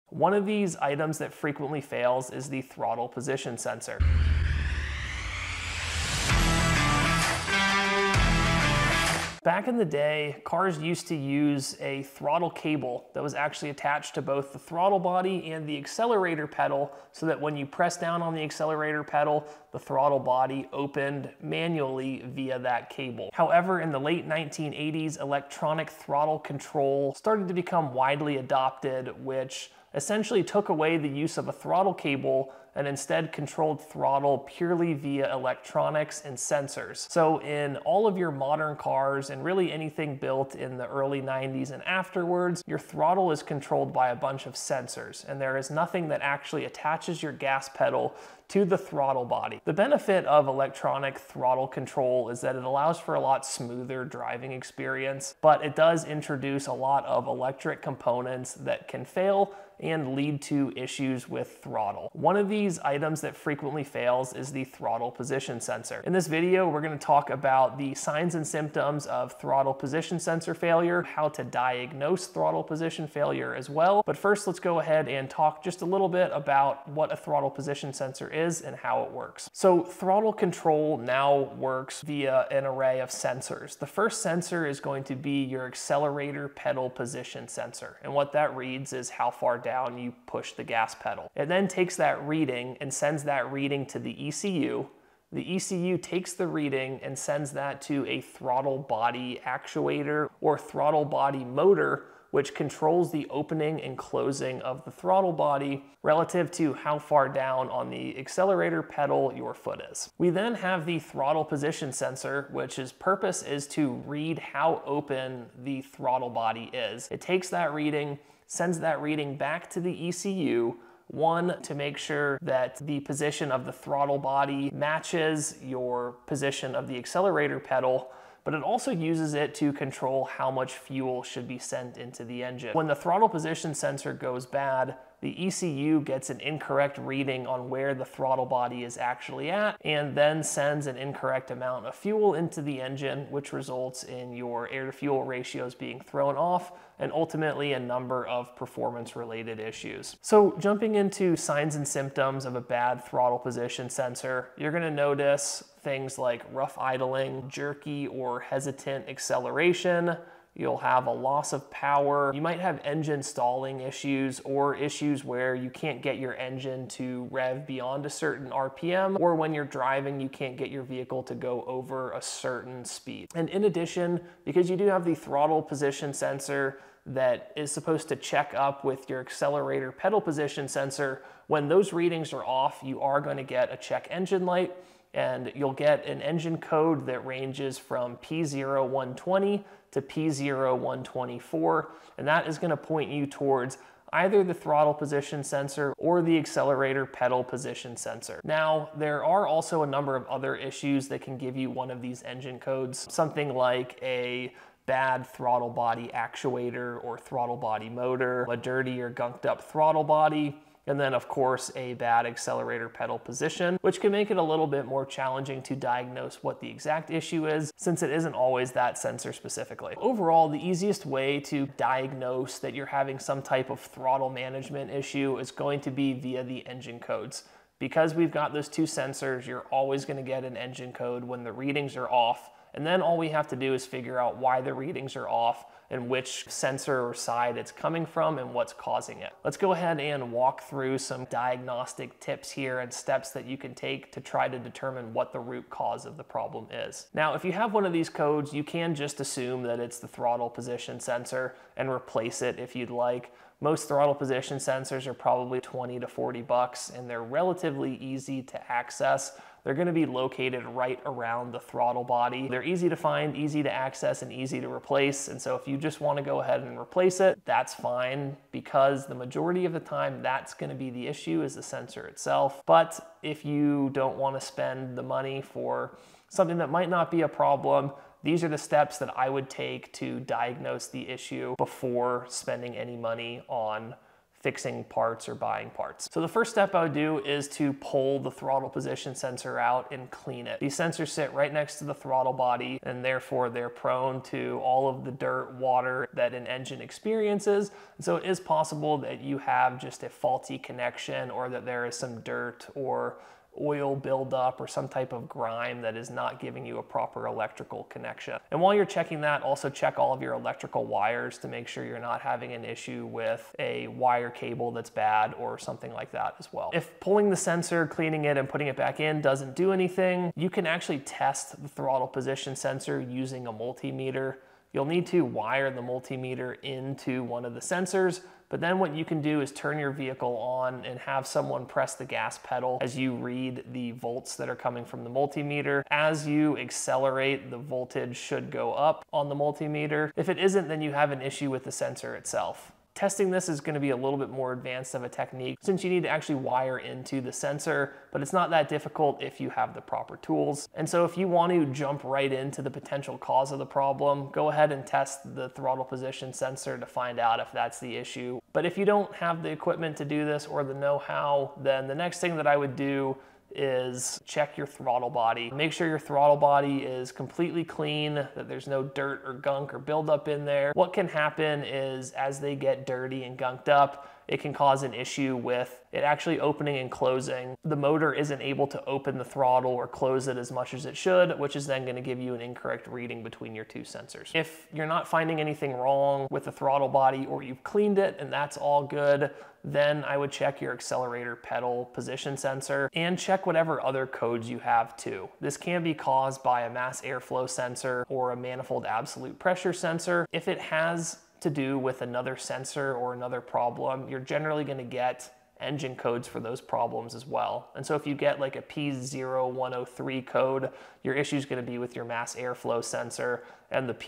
One of these items that frequently fails is the throttle position sensor. Back in the day, cars used to use a throttle cable that was actually attached to both the throttle body and the accelerator pedal, so that when you press down on the accelerator pedal, the throttle body opened manually via that cable. However, in the late 1980s, electronic throttle control started to become widely adopted, which essentially took away the use of a throttle cable and instead controlled throttle purely via electronics and sensors. So in all of your modern cars and really anything built in the early 90s and afterwards, your throttle is controlled by a bunch of sensors, and there is nothing that actually attaches your gas pedal to the throttle body. The benefit of electronic throttle control is that it allows for a lot smoother driving experience, but it does introduce a lot of electric components that can fail and lead to issues with throttle. One of these items that frequently fails is the throttle position sensor. In this video, we're going to talk about the signs and symptoms of throttle position sensor failure, how to diagnose throttle position failure as well. But first, let's go ahead and talk just a little bit about what a throttle position sensor is and how it works. So throttle control now works via an array of sensors. The first sensor is going to be your accelerator pedal position sensor. And what that reads is how far down you push the gas pedal. It then takes that reading and sends that reading to the ECU. The ECU takes the reading and sends that to a throttle body actuator or throttle body motor, which controls the opening and closing of the throttle body relative to how far down on the accelerator pedal your foot is. We then have the throttle position sensor, which its purpose is to read how open the throttle body is. It takes that reading, sends that reading back to the ECU, one, to make sure that the position of the throttle body matches your position of the accelerator pedal, but it also uses it to control how much fuel should be sent into the engine. When the throttle position sensor goes bad, the ECU gets an incorrect reading on where the throttle body is actually at, and then sends an incorrect amount of fuel into the engine, which results in your air-to-fuel ratios being thrown off, and ultimately a number of performance-related issues. So jumping into signs and symptoms of a bad throttle position sensor, you're gonna notice things like rough idling, jerky or hesitant acceleration. You'll have a loss of power. You might have engine stalling issues or issues where you can't get your engine to rev beyond a certain RPM, or when you're driving, you can't get your vehicle to go over a certain speed. And in addition, because you do have the throttle position sensor that is supposed to check up with your accelerator pedal position sensor, when those readings are off, you are going to get a check engine light, and you'll get an engine code that ranges from P0120 to P0124, and that is going to point you towards either the throttle position sensor or the accelerator pedal position sensor. Now, there are also a number of other issues that can give you one of these engine codes, something like a bad throttle body actuator or throttle body motor, a dirty or gunked up throttle body, and then of course a bad accelerator pedal position, which can make it a little bit more challenging to diagnose what the exact issue is, since it isn't always that sensor specifically. Overall, the easiest way to diagnose that you're having some type of throttle management issue is going to be via the engine codes. Because we've got those two sensors, you're always going to get an engine code when the readings are off, and then all we have to do is figure out why the readings are off and which sensor or side it's coming from and what's causing it. Let's go ahead and walk through some diagnostic tips here and steps that you can take to try to determine what the root cause of the problem is. Now, if you have one of these codes, you can just assume that it's the throttle position sensor and replace it if you'd like. Most throttle position sensors are probably 20 to 40 bucks, and they're relatively easy to access. They're going to be located right around the throttle body. They're easy to find, easy to access, and easy to replace. And so if you just want to go ahead and replace it, that's fine, because the majority of the time that's going to be the issue, is the sensor itself. But if you don't want to spend the money for something that might not be a problem, these are the steps that I would take to diagnose the issue before spending any money on fixing parts or buying parts. So the first step I would do is to pull the throttle position sensor out and clean it. These sensors sit right next to the throttle body, and therefore they're prone to all of the dirt, water that an engine experiences. And so it is possible that you have just a faulty connection, or that there is some dirt or oil buildup or some type of grime that is not giving you a proper electrical connection. And while you're checking that, also check all of your electrical wires to make sure you're not having an issue with a wire cable that's bad or something like that as well. If pulling the sensor, cleaning it, and putting it back in doesn't do anything, you can actually test the throttle position sensor using a multimeter. You'll need to wire the multimeter into one of the sensors, but then what you can do is turn your vehicle on and have someone press the gas pedal as you read the volts that are coming from the multimeter. As you accelerate, the voltage should go up on the multimeter. If it isn't, then you have an issue with the sensor itself. Testing this is going to be a little bit more advanced of a technique since you need to actually wire into the sensor, but it's not that difficult if you have the proper tools. And so if you want to jump right into the potential cause of the problem, go ahead and test the throttle position sensor to find out if that's the issue. But if you don't have the equipment to do this or the know-how, then the next thing that I would do is check your throttle body. Make sure your throttle body is completely clean, that there's no dirt or gunk or buildup in there. What can happen is as they get dirty and gunked up, it can cause an issue with it actually opening and closing. The motor isn't able to open the throttle or close it as much as it should, which is then going to give you an incorrect reading between your two sensors. If you're not finding anything wrong with the throttle body, or you've cleaned it and that's all good, then I would check your accelerator pedal position sensor and check whatever other codes you have too. This can be caused by a mass airflow sensor or a manifold absolute pressure sensor. If it has to do with another sensor or another problem, you're generally going to get engine codes for those problems as well. And so if you get like a P0103 code, your issue is going to be with your mass airflow sensor, and the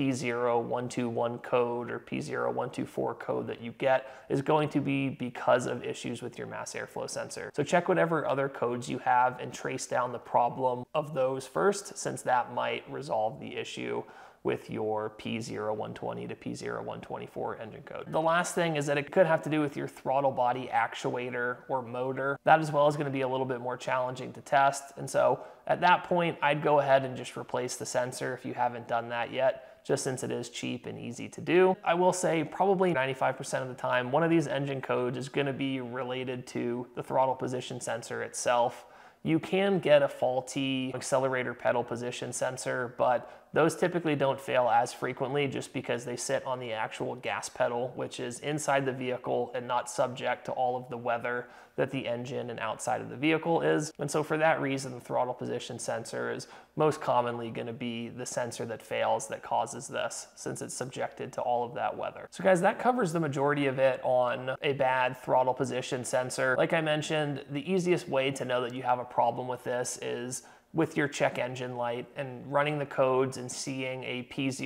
P0121 code or P0124 code that you get is going to be because of issues with your mass airflow sensor. So check whatever other codes you have and trace down the problem of those first, since that might resolve the issue with your P0120 to P0124 engine code. The last thing is that it could have to do with your throttle body actuator or motor. That as well is going to be a little bit more challenging to test. And so at that point, I'd go ahead and just replace the sensor if you haven't done that yet, just since it is cheap and easy to do. I will say probably 95% of the time, one of these engine codes is going to be related to the throttle position sensor itself. You can get a faulty accelerator pedal position sensor, but those typically don't fail as frequently just because they sit on the actual gas pedal, which is inside the vehicle and not subject to all of the weather that the engine and outside of the vehicle is. And so for that reason, the throttle position sensor is most commonly going to be the sensor that fails that causes this, since it's subjected to all of that weather. So guys, that covers the majority of it on a bad throttle position sensor. Like I mentioned, the easiest way to know that you have a problem with this is with your check engine light and running the codes and seeing a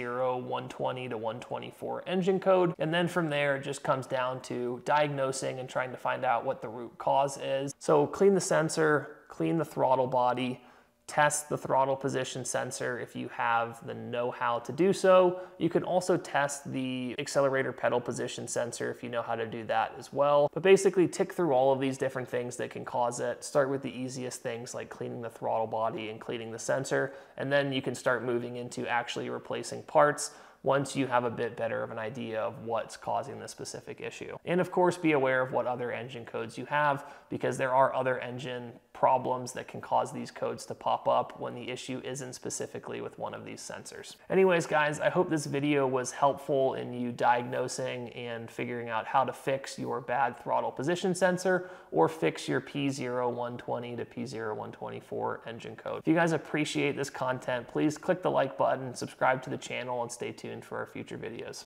P0120 to 124 engine code. And then from there, it just comes down to diagnosing and trying to find out what the root cause is. So clean the sensor, clean the throttle body, test the throttle position sensor if you have the know-how to do so. You can also test the accelerator pedal position sensor if you know how to do that as well. But basically tick through all of these different things that can cause it. Start with the easiest things like cleaning the throttle body and cleaning the sensor, and then you can start moving into actually replacing parts once you have a bit better of an idea of what's causing the specific issue. And of course, be aware of what other engine codes you have, because there are other engine problems that can cause these codes to pop up when the issue isn't specifically with one of these sensors. Anyways, guys, I hope this video was helpful in you diagnosing and figuring out how to fix your bad throttle position sensor or fix your P0120 to P0124 engine code. If you guys appreciate this content, please click the like button, subscribe to the channel, and stay tuned for our future videos.